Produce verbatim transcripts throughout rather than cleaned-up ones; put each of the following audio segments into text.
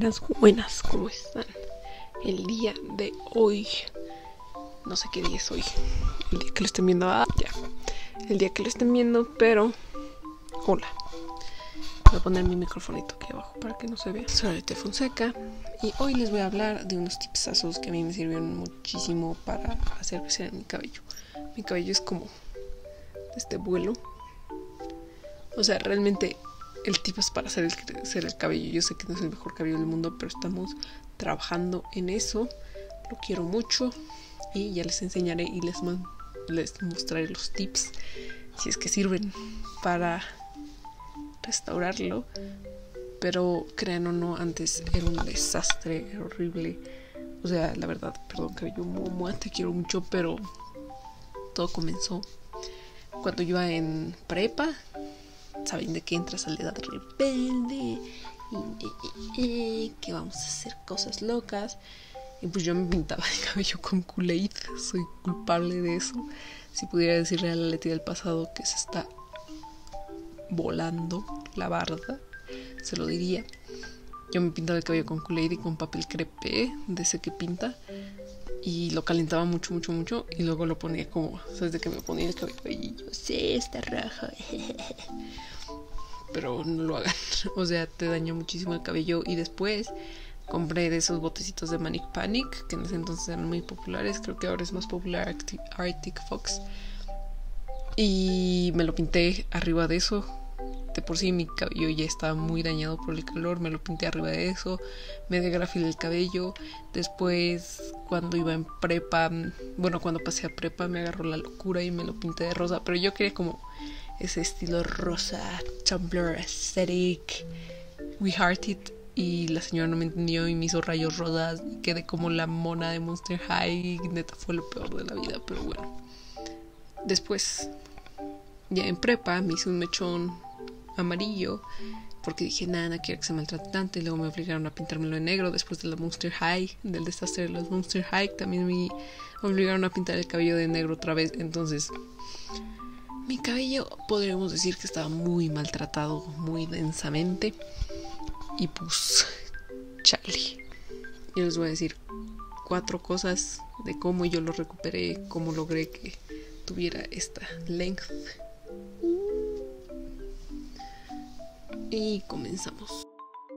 Buenas, buenas, ¿cómo están? El día de hoy, no sé qué día es hoy, el día que lo estén viendo, ah, ya, el día que lo estén viendo, pero, hola, voy a poner mi microfonito aquí abajo para que no se vea. Soy Arete Fonseca y hoy les voy a hablar de unos tipsazos que a mí me sirvieron muchísimo para hacer crecer mi cabello. Mi cabello es como este vuelo, o sea, realmente el tip es para hacer el, crecer el cabello. Yo sé que no es el mejor cabello del mundo, pero estamos trabajando en eso. Lo quiero mucho y ya les enseñaré y les, man, les mostraré los tips si es que sirven para restaurarlo. Pero crean o no, antes era un desastre, era horrible. O sea, la verdad, perdón, cabello muy, te quiero mucho, pero todo comenzó cuando yo iba en prepa. Saben de que entras a la edad rebelde y, y, y, y que vamos a hacer cosas locas. Y pues yo me pintaba el cabello con Kool-Aid. Soy culpable de eso. Si pudiera decirle a la Leti del pasado que se está volando la barda, se lo diría. Yo me pintaba el cabello con Kool-Aid y con papel crepé, de ese que pinta, y lo calentaba mucho, mucho, mucho, y luego lo ponía como, ¿sabes? De que me ponía el cabello y yo, sí, está rojo. Pero no lo hagan, o sea, te daña muchísimo el cabello. Y después compré de esos botecitos de Manic Panic, que en ese entonces eran muy populares. Creo que ahora es más popular Arctic Fox, y me lo pinté arriba de eso. De por sí mi cabello ya estaba muy dañado por el calor, me lo pinté arriba de eso, me degrafilé el cabello. Después, cuando iba en prepa, bueno, cuando pasé a prepa, me agarró la locura y me lo pinté de rosa, pero yo quería como ese estilo rosa, Tumblr aesthetic, we heart it, y la señora no me entendió y me hizo rayos rosas y quedé como la mona de Monster High. Neta, fue lo peor de la vida, pero bueno. Después, ya en prepa, me hice un mechón amarillo porque dije, nada, no quiero que se maltrate tanto, y luego me obligaron a pintármelo en negro después de la Monster High, del desastre de las Monster High. También me obligaron a pintar el cabello de negro otra vez. Entonces mi cabello, podríamos decir que estaba muy maltratado, muy densamente. Y pues, chale. Yo les voy a decir cuatro cosas de cómo yo lo recuperé, cómo logré que tuviera esta length. Y comenzamos.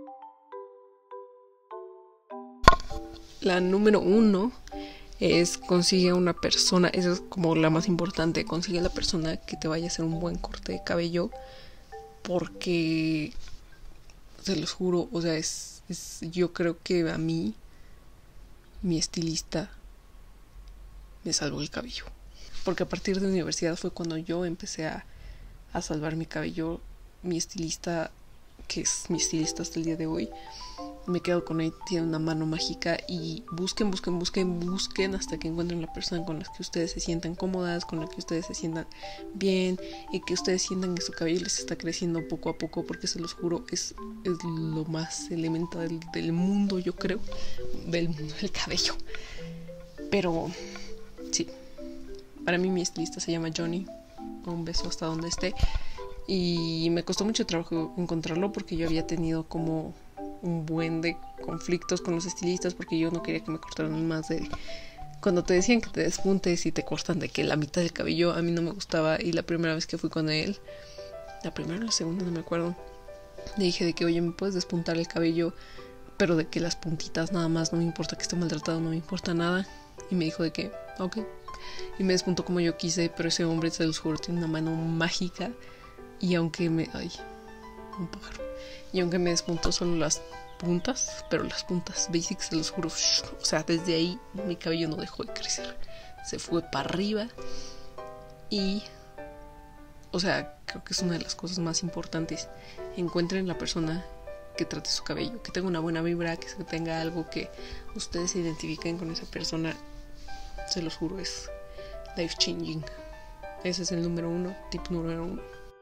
La número uno es consigue una persona, esa es como la más importante, consigue la persona que te vaya a hacer un buen corte de cabello, porque se los juro, o sea, es, es yo creo que a mí, mi estilista me salvó el cabello, porque a partir de la universidad fue cuando yo empecé a, a salvar mi cabello. Mi estilista, que es mi estilista hasta el día de hoy, me quedo con él, tiene una mano mágica. Y busquen, busquen, busquen, busquen hasta que encuentren la persona con la que ustedes se sientan cómodas, con la que ustedes se sientan bien, y que ustedes sientan que su cabello les está creciendo poco a poco, porque se los juro, es, es lo más elemental del, del mundo, yo creo, del mundo del cabello. Pero sí, para mí mi estilista se llama Johnny. Un beso hasta donde esté. Y me costó mucho trabajo encontrarlo, porque yo había tenido como un buen de conflictos con los estilistas, porque yo no quería que me cortaran más de... Cuando te decían que te despuntes y te cortan de que la mitad del cabello, a mí no me gustaba. Y la primera vez que fui con él, la primera o la segunda, no me acuerdo, le dije de que, oye, ¿me puedes despuntar el cabello? Pero de que las puntitas nada más, no me importa que esté maltratado, no me importa nada. Y me dijo de que, ok. Y me despuntó como yo quise, pero ese hombre, se los juro, tiene una mano mágica. Y aunque me... Ay, un pájaro. Y aunque me despuntó solo las puntas, pero las puntas basics, se los juro, o sea, desde ahí mi cabello no dejó de crecer. Se fue para arriba. Y... o sea, creo que es una de las cosas más importantes. Encuentren la persona que trate su cabello, que tenga una buena vibra, que tenga algo que ustedes se identifiquen con esa persona. Se los juro, es life changing. Ese es el número uno, tip número uno.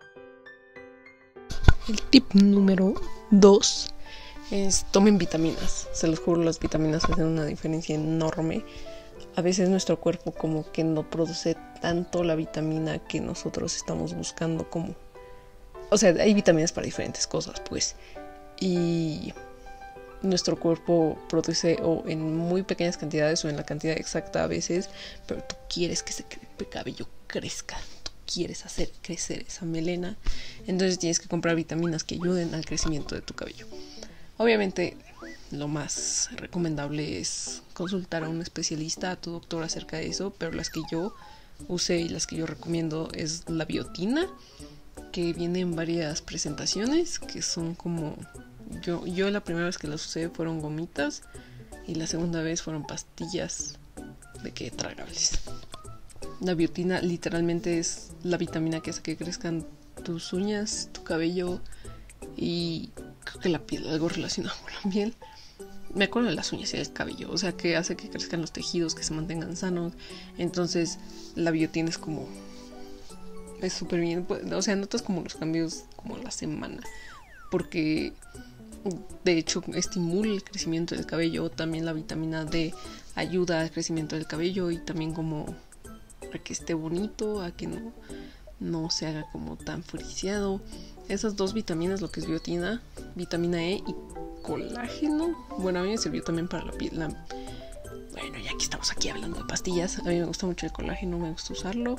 El tip número dos es tomen vitaminas. Se los juro, las vitaminas hacen una diferencia enorme. A veces nuestro cuerpo como que no produce tanto la vitamina que nosotros estamos buscando, como... O sea, hay vitaminas para diferentes cosas, pues. Y nuestro cuerpo produce o en muy pequeñas cantidades o en la cantidad exacta a veces, pero tú quieres que ese cabello crezca, tú quieres hacer crecer esa melena, entonces tienes que comprar vitaminas que ayuden al crecimiento de tu cabello. Obviamente lo más recomendable es consultar a un especialista, a tu doctor acerca de eso, pero las que yo usé y las que yo recomiendo es la biotina, que viene en varias presentaciones, que son como yo, yo la primera vez que las usé fueron gomitas y la segunda vez fueron pastillas de que tragables. La biotina literalmente es la vitamina que hace que crezcan tus uñas, tu cabello y creo que la piel, algo relacionado con la piel. Me acuerdo de las uñas y el cabello, o sea que hace que crezcan los tejidos, que se mantengan sanos. Entonces la biotina es como, es súper bien, o sea, notas como los cambios como a la semana, porque de hecho estimula el crecimiento del cabello. También la vitamina D ayuda al crecimiento del cabello y también como a que esté bonito, a que no, no se haga como tan friseado. Esas dos vitaminas, lo que es biotina, vitamina E y colágeno, bueno, a mí me sirvió también para la piel. La... Bueno, ya que estamos aquí hablando de pastillas, a mí me gusta mucho el colágeno, me gusta usarlo.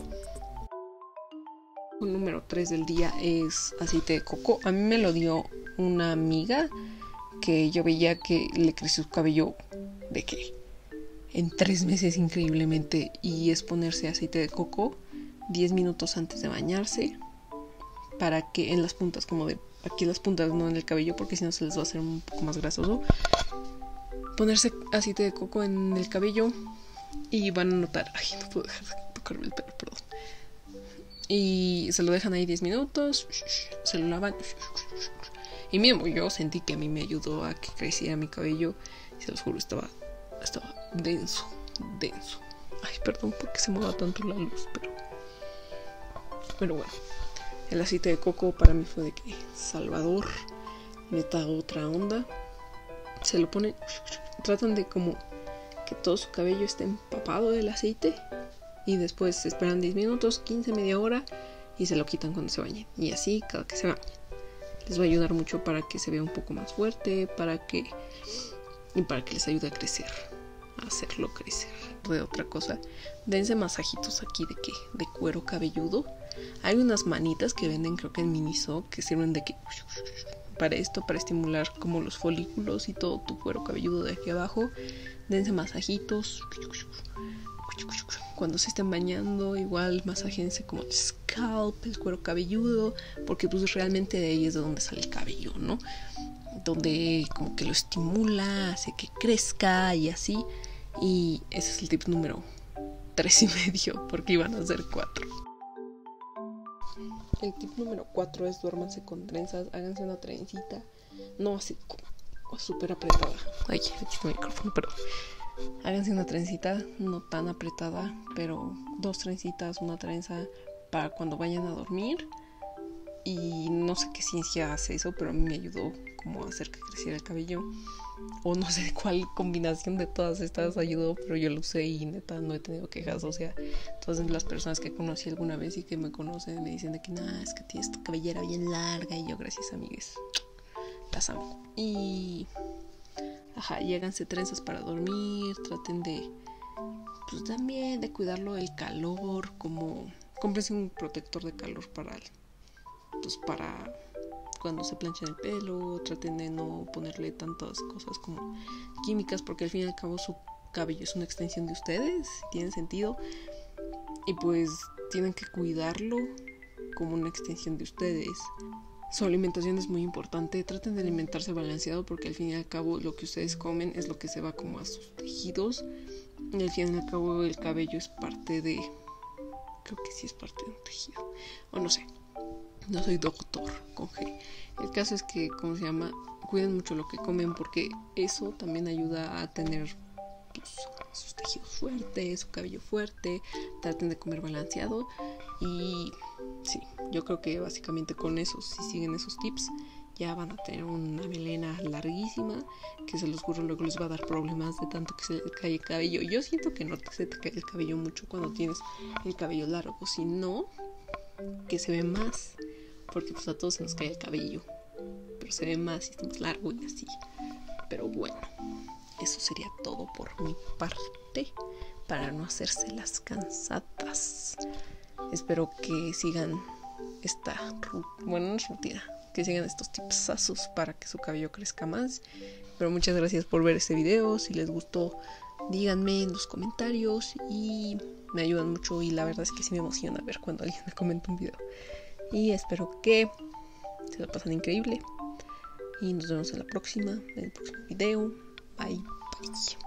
El número tres del día es aceite de coco. A mí me lo dio una amiga que yo veía que le creció su cabello de que en tres meses increíblemente, y es ponerse aceite de coco diez minutos antes de bañarse para que en las puntas, como de aquí las puntas, no en el cabello, porque si no se les va a hacer un poco más grasoso. Ponerse aceite de coco en el cabello y van a notar, ay, no puedo dejar de tocarme el pelo, perdón. Y se lo dejan ahí diez minutos, se lo lavan. Y mismo yo sentí que a mí me ayudó a que creciera mi cabello. Y se los juro, estaba, estaba denso, denso. Ay, perdón porque se mueva tanto la luz, pero... Pero bueno, el aceite de coco para mí fue de que salvador, neta otra onda. Se lo ponen, tratan de como que todo su cabello esté empapado del aceite. Y después se esperan diez minutos, quince, media hora y se lo quitan cuando se bañen. Y así cada que se bañen. Les va a ayudar mucho para que se vea un poco más fuerte, para que y para que les ayude a crecer, a hacerlo crecer. De otra cosa, dense masajitos aquí de que de cuero cabelludo. Hay unas manitas que venden, creo que en Miniso, que sirven de que para esto, para estimular como los folículos y todo tu cuero cabelludo de aquí abajo. Dense masajitos. Cuando se estén bañando, igual masajense como el scalp, el cuero cabelludo, porque pues realmente de ahí es de donde sale el cabello, ¿no? Donde como que lo estimula, hace que crezca y así. Y ese es el tip número tres y medio, porque iban a ser cuatro. El tip número cuatro es duérmanse con trenzas, háganse una trencita, no así como súper apretada. Ay, aquí está el micrófono, pero háganse una trencita, no tan apretada, pero dos trencitas, una trenza para cuando vayan a dormir. Y no sé qué ciencia hace eso, pero a mí me ayudó como a hacer que creciera el cabello. O no sé cuál combinación de todas estas ayudó, pero yo lo usé y neta no he tenido quejas. O sea, todas las personas que conocí alguna vez y que me conocen me dicen de que nada, es que tienes tu cabellera bien larga. Y yo, gracias amigues, las amo. Y ajá, y háganse trenzas para dormir. Traten de, pues también de cuidarlo del calor. Como cómprense un protector de calor para el, pues para cuando se planchan el pelo. Traten de no ponerle tantas cosas como químicas, porque al fin y al cabo su cabello es una extensión de ustedes, tiene sentido, y pues tienen que cuidarlo como una extensión de ustedes. Su alimentación es muy importante. Traten de alimentarse balanceado, porque al fin y al cabo lo que ustedes comen es lo que se va como a sus tejidos, y al fin y al cabo el cabello es parte de, creo que sí es parte de un tejido, o no sé, no soy doctor con G. El caso es que, ¿cómo se llama? Cuiden mucho lo que comen, porque eso también ayuda a tener pues, sus tejidos fuertes, su cabello fuerte. Traten de comer balanceado. Y sí, yo creo que básicamente con eso, si siguen esos tips, ya van a tener una melena larguísima, que se los juro luego les va a dar problemas de tanto que se les cae el cabello. Yo siento que no se te cae el cabello mucho cuando tienes el cabello largo, sino que se ve más, porque pues a todos se nos cae el cabello, pero se ve más y está más largo y así. Pero bueno, eso sería todo por mi parte, para no hacerse las cansadas. Espero que sigan esta bueno, no es rutina, que sigan estos tipsazos para que su cabello crezca más. Pero muchas gracias por ver este video. Si les gustó, díganme en los comentarios y me ayudan mucho, y la verdad es que sí me emociona ver cuando alguien me comenta un video. Y espero que se lo pasen increíble y nos vemos en la próxima, en el próximo video. Bye bye.